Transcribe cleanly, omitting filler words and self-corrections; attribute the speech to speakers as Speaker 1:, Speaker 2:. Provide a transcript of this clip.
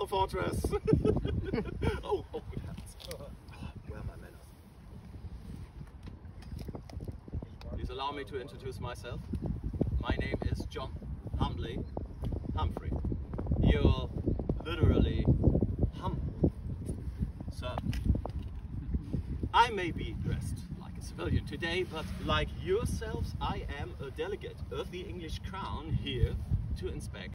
Speaker 1: fortress. Oh, good heavens. Where are my manners? Please allow me to introduce myself. My name is John Humbly Humphrey. You're literally humble, sir. I may be dressed like a civilian today, but like yourselves, I am a delegate of the English Crown here to inspect